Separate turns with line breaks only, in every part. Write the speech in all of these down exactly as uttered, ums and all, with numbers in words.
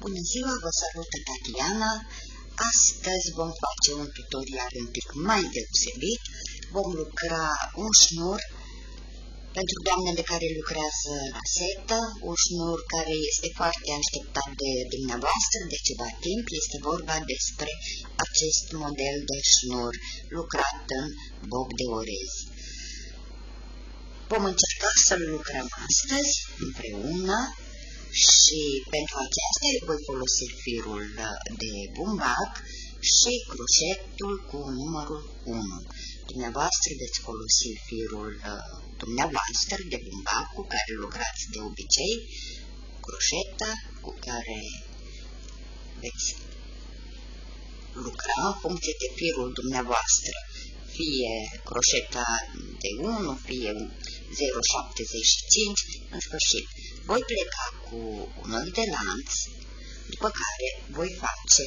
Bună ziua, vă salută Tatiana. Astăzi vom face un tutorial un pic mai deosebit. Vom lucra un șnur pentru doamnele care lucrează la setă, un șnur care este foarte așteptat de dumneavoastră de ceva timp. Este vorba despre acest model de șnur lucrat în bob de orez. Vom încerca să-l lucrăm astăzi împreună și pentru aceasta voi folosi firul de bumbac și croșetul cu numărul unu. Dumneavoastră veți folosi firul dumneavoastră de bumbac cu care lucrați de obicei, croșeta cu care veți lucra în funcție de firul dumneavoastră, fie croșeta de unu, fie zero virgulă șaptezeci și cinci, în sfârșit. Voi pleca cu un ochi de lanț, după care voi face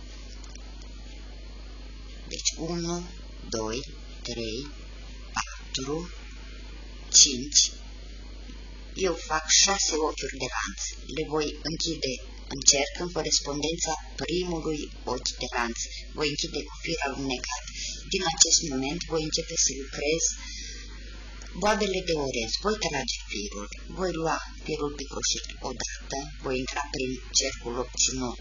deci unu, doi, trei, patru, cinci. Eu fac șase ochiuri de lanț. Le voi închide în cerc în corespondența primului ochi de lanț. Voi închide cu fir alunecat. Din acest moment voi începe să lucrez boabele de orez. Voi trage firul, voi lua firul pe croșet odată, voi intra prin cercul obținut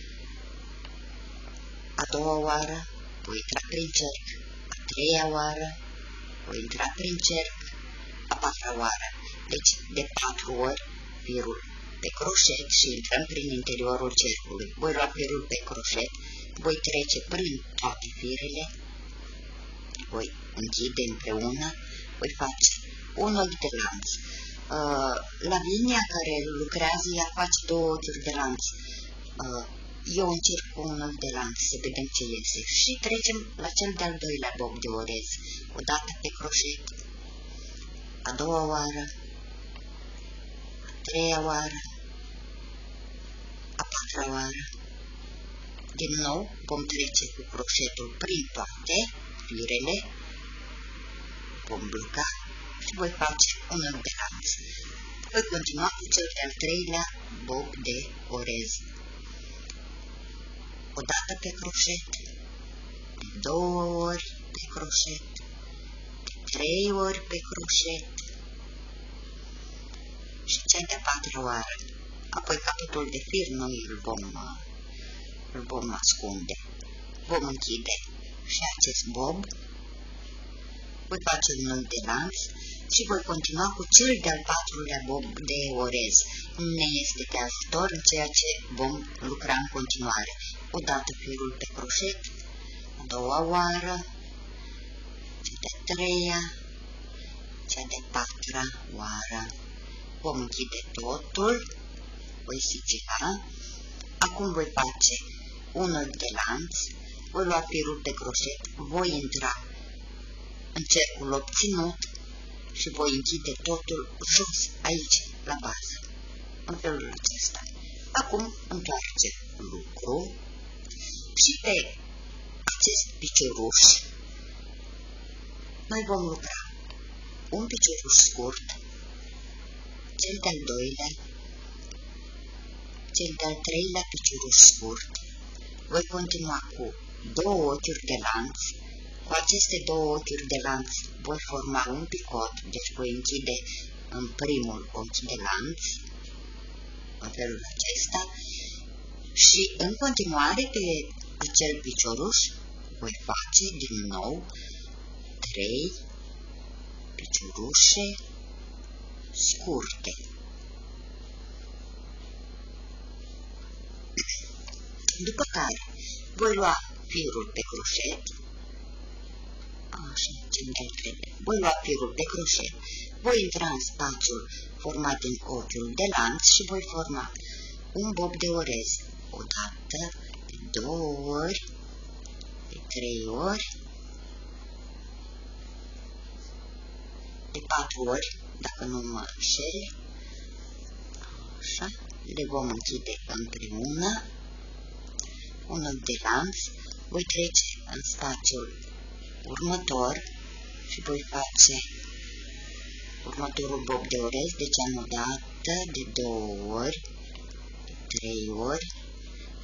a doua oară, voi intra prin cerc a treia oară, voi intra prin cerc a patra oară. Deci de patru ori firul pe croșet și intrăm prin interiorul cercului. Voi lua firul pe croșet, voi trece prin toate firele, voi închide împreună, voi face un ochi de lanț. Uh, Lavinia care lucrează, ea face două ochiuri de lanț. Uh, eu încerc cu un ochi de lanț să vedem ce iese și trecem la cel de-al doilea bob de orez. O dată pe croșet, a doua oară, a treia oară, a patra oară. Din nou vom trece cu croșetul prin toate firele, vom bloca și voi face un ochi de lanț. Voi continua cu cel de-al treilea bob de orez. O dată pe croșet, de două ori pe croșet, de trei ori pe croșet și cea de-a patra oară. Apoi capătul de fir noi îl vom, îl vom ascunde. Vom închide și acest bob. Voi face un ochi de lanț și voi continua cu cel de-al patrulea bob de orez. Ne este de ajutor în ceea ce vom lucra în continuare. Odată firul pe croșet, a doua oară, cea de-a treia, cea de-a patra oară. Vom închide totul, voi sigila. Acum voi face un ochi de lanț, voi lua firul pe croșet, voi intra în cercul obținut și voi închide totul jos, aici, la bază, în felul acesta. Acum întoarce lucru și pe acest picioruș noi vom lucra un picioruș scurt, cel de-al doilea, cel de-al treilea picioruș scurt. Voi continua cu două ochiuri de lanț. Cu aceste două ochiuri de lanț voi forma un picot, deci voi închide în primul ochi de lanț, în felul acesta, și în continuare pe acel picioruș voi face din nou trei piciorușe scurte. După care voi lua firul pe croșet, așa, cel de-al treilea. Voi lua firul pe croșet, voi intra în spațiul format din ochiul de lanț și voi forma un bob de orez. O dată, de două ori, de trei ori, de patru ori, dacă nu mă înșel. Așa, le vom închide împreună. Un ochi de lanț, voi trece în spațiul următor și voi face următorul bob de orez, deci am o dată, de două ori, de trei ori,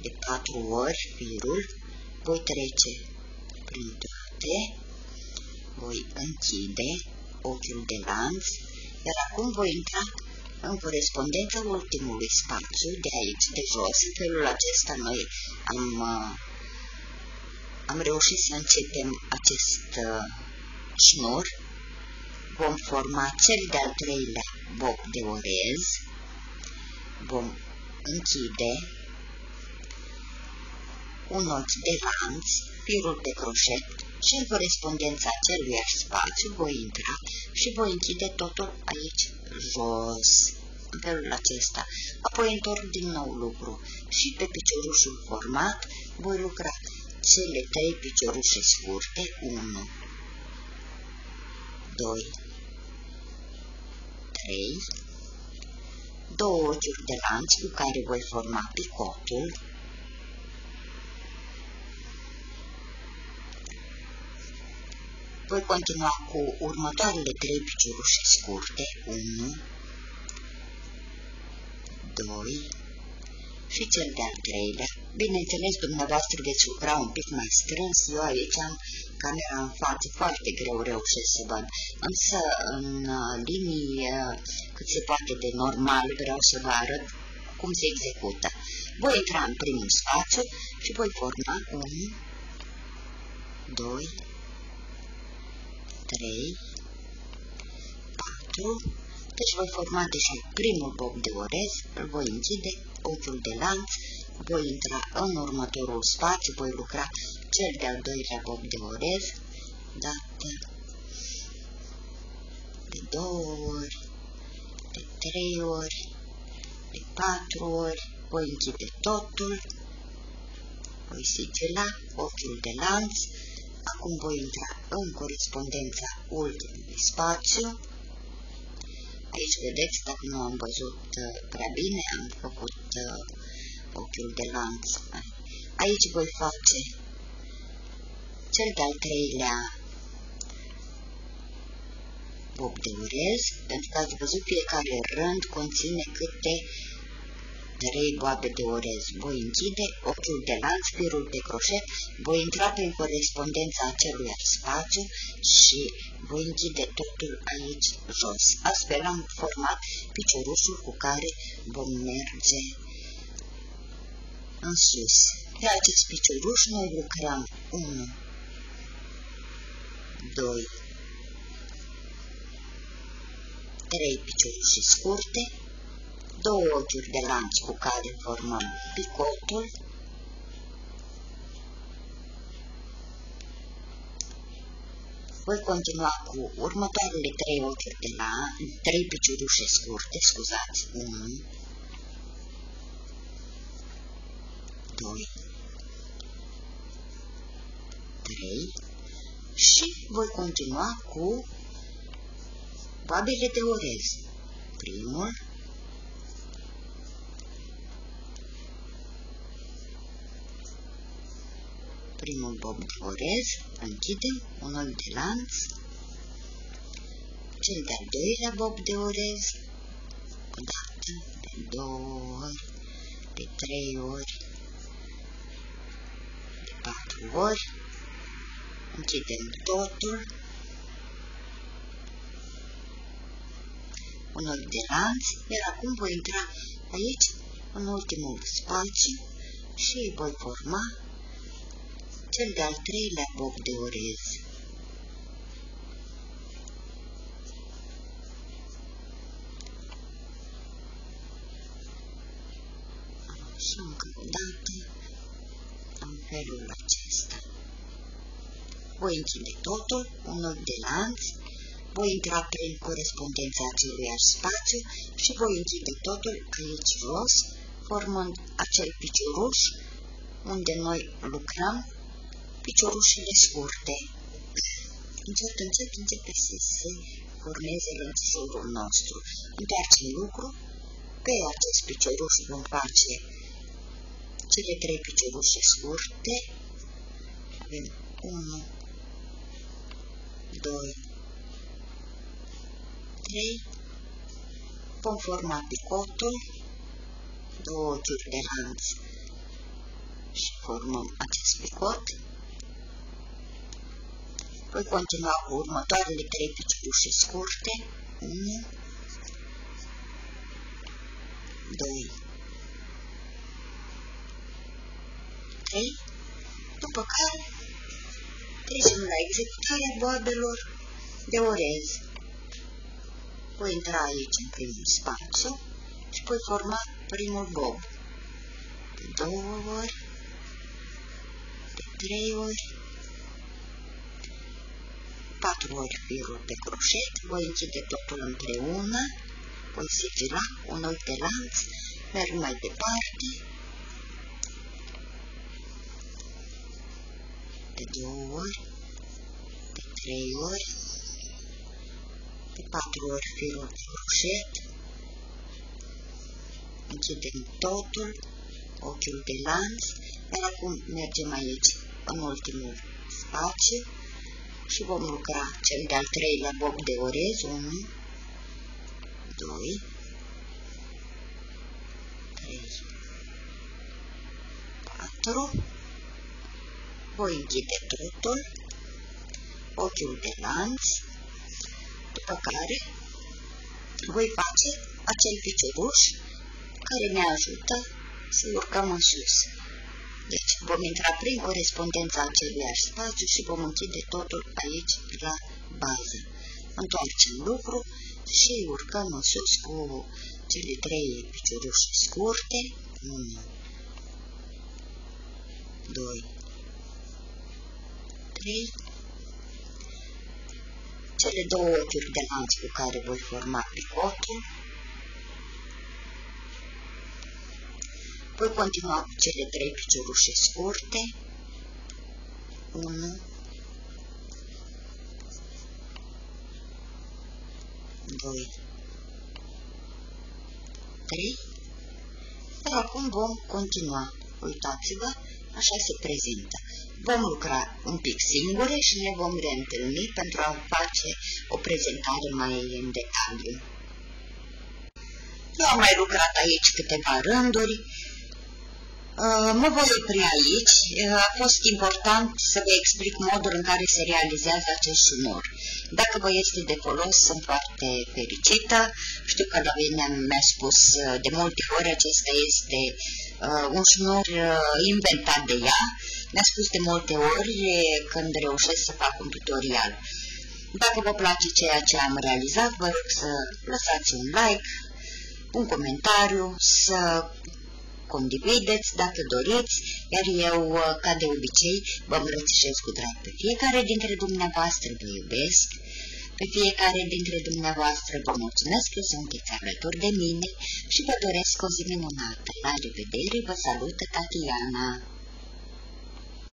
de patru ori firul, voi trece prin toate, voi închide ochiul de lanț, iar acum voi intra în corespondența ultimului spațiu de aici, de jos. În felul acesta noi am, am reușit să începem acest uh, șnur. Vom forma cel de-al treilea bob de orez, vom închide un ochi de lanț, firul de croșet și în corespondența aceluiași spațiu voi intra și voi închide totul aici jos, în felul acesta. Apoi întorc din nou lucru și pe piciorușul format voi lucra cele trei piciorușe scurte, unu, doi, trei, două ochiuri de lanț cu care voi forma picotul, voi continua cu următoarele trei piciorușe scurte, unu, doi și cel de-al treilea. Bineînțeles, dumneavoastră veți lucra un pic mai strâns, eu aici am camera în față, foarte greu reușesc să văd, însă în linii cât se poate de normal vreau să vă arăt cum se execută. Voi intra în primul spațiu și voi forma unu, doi, trei, patru, deci voi forma deja primul bob de orez, îl voi închide, ochiul de lanț, voi intra în următorul spațiu, voi lucra cel de-al doilea bob de orez, dată de două ori, de trei ori, de patru ori, voi închide totul, voi sigila ochiul de lanț. Acum voi intra în corespondența ultimului spațiu. Aici vedeți, dacă nu am văzut prea bine, am făcut uh, ochiul de lanț. Aici voi face cel de-al treilea bob de orez, pentru că ați văzut fiecare rând conține câte trei boabe de orez. Voi închide ochiul de lanț, firul de croșet, voi intra prin corespondența acelui spațiu și voi închide totul aici jos. Astfel am format piciorușul cu care vom merge în sus. Pe acest picioruș noi lucrăm unu, doi, trei piciorușe scurte, două ochiuri de lanț cu care formăm picotul, voi continua cu următoarele trei ochiuri de lanț, trei piciorușe scurte, scuzați, unu, doi, trei și voi continua cu boabele de orez. Primul, primul bob de orez, închidem un ochi de lanț, cel de-al doilea bob de orez, o dată, de două ori, de trei ori, de patru ori, închidem totul, un ochi de lanț, iar acum voi intra aici, în ultimul spațiu și voi forma cel de-al treilea bob de orez. Și încă o dată, în felul acesta. Voi închide totul, un ochi de lanț, voi intra prin corespondența aceluiași spațiu și voi închide totul aici jos, formând acel picioruș unde noi lucrăm piciorușele scurte. Încet, încet, începe să se formeze lănțușorul nostru. Întoarcem lucru, pe acest picioruș vom face cele trei piciorușe scurte. Avem unu, doi, trei. Vom forma picotul, două ochiuri de lanț și formăm acest picot. Voi continua cu următoarele trei piciorușe scurte. unu, doi, trei, după care trecem la executarea boabelor de orez. Voi intra aici în primul spațiu și voi forma primul bob. De două ori, de trei ori, patru ori firul pe croșet, voi închide totul împreună, voi sigila un ochi de lanț, merg mai departe, de două ori, de trei ori, de patru ori firul pe croșet, închidem totul, ochiul de lanț, iar acum mergem aici în ultimul spațiu și vom lucra cel de-al treilea bob de orez, unu, doi, trei, patru, voi închide totul, ochiul de lanț, după care voi face acel picioruș care ne ajută să urcăm în sus. Deci vom intra prin corespondența aceluiași spațiu și vom închide totul aici la bază. Întoarcem lucru și urcăm în sus cu cele trei piciorușe scurte. unu, doi, trei. Cele două ochiuri de lanț cu care voi forma picotul. Voi continua cu cele trei piciorușe scurte. unu, doi, trei. Dar acum vom continua. Uitați-vă, așa se prezintă. Vom lucra un pic singure și ne vom reîntâlni pentru a face o prezentare mai în detaliu. Eu am mai lucrat aici câteva rânduri. Mă voi opri aici. A fost important să vă explic modul în care se realizează acest șnur. Dacă vă este de folos, sunt foarte fericită. Știu că Lavinia mi-a spus de multe ori, acesta este uh, un șnur uh, inventat de ea. Mi-a spus de multe ori când reușesc să fac un tutorial. Dacă vă place ceea ce am realizat, vă rog să lăsați un like, un comentariu, să condivideți dacă doriți, iar eu, ca de obicei, vă îmbrățișez cu drag pe fiecare dintre dumneavoastră, vă iubesc, pe fiecare dintre dumneavoastră vă mulțumesc că sunteți alături de mine și vă doresc o zi minunată. La revedere, vă salută Tatiana!